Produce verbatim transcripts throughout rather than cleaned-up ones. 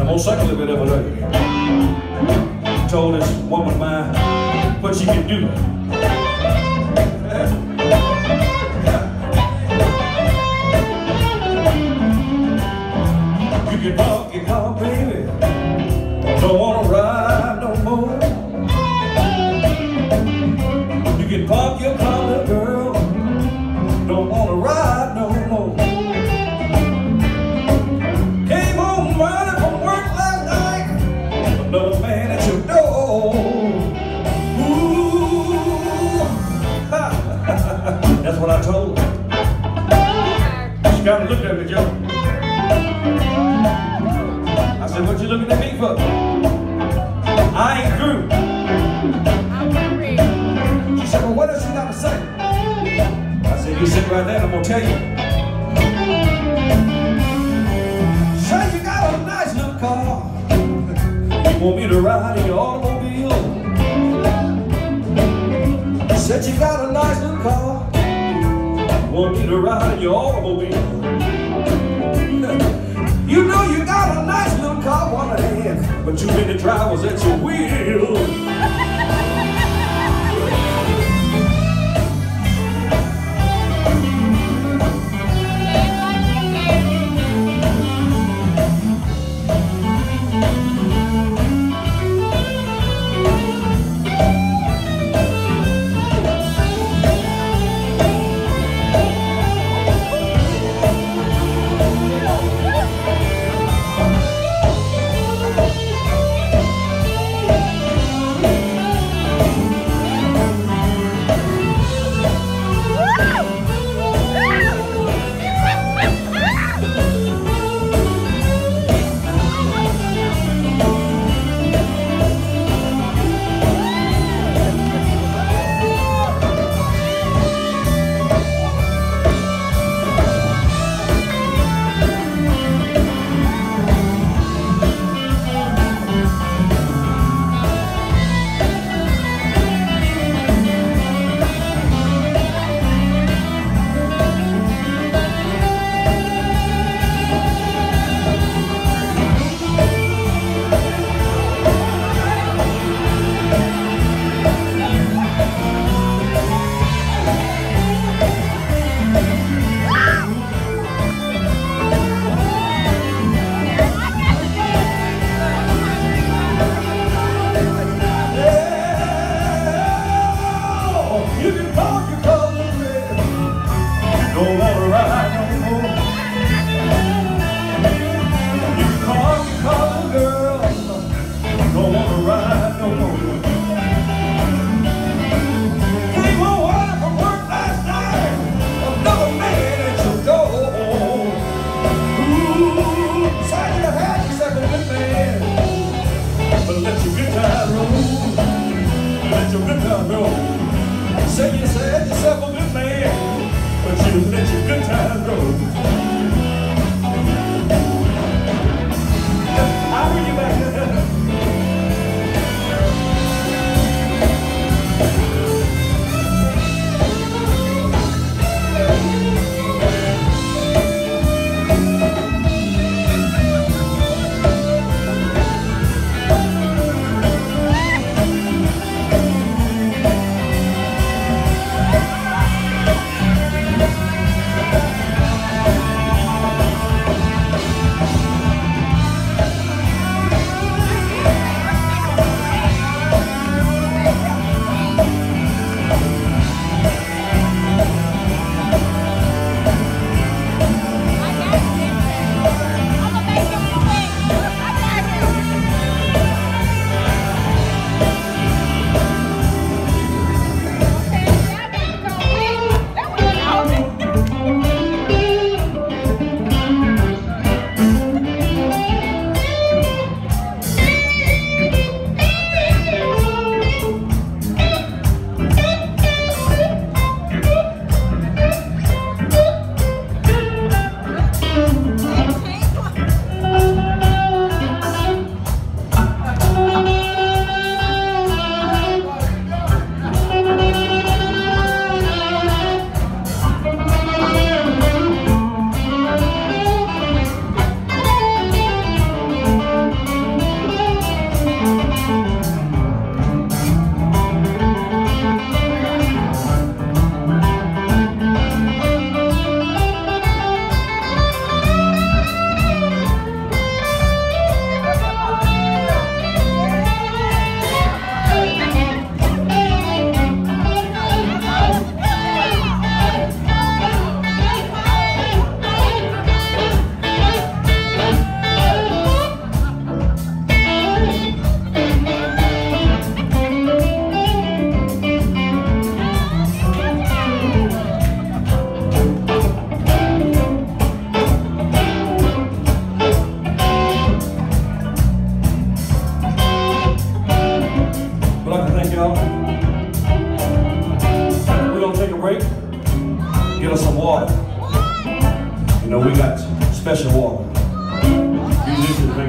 motorcycle a bit of a day. Told this woman of mine what she could do. You can park your car, baby. Don't wanna ride no more. You can park your car, little girl. Don't wanna ride no more. Came home running from work last night. Another man at your door. Ooh, that's what I told her. She kind of looked at me, Joe. I said, "What you looking at me for? I ain't through." She said, "Well, what else you got to say?" I said, "You sit right there, I'm gonna tell you." Say you got a nice little car. You want me to ride in your automobile? Said you got a nice little car. You want me to ride in your automobile? You know you got a nice little car, one hand, but too many drivers at your wheel.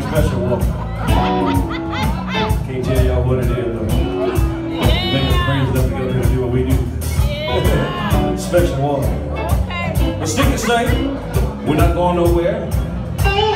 special one. Can't tell y'all what it is, though. Make us crazy enough to get up here to do what we do. Special one. But stick and stay. We're not going nowhere.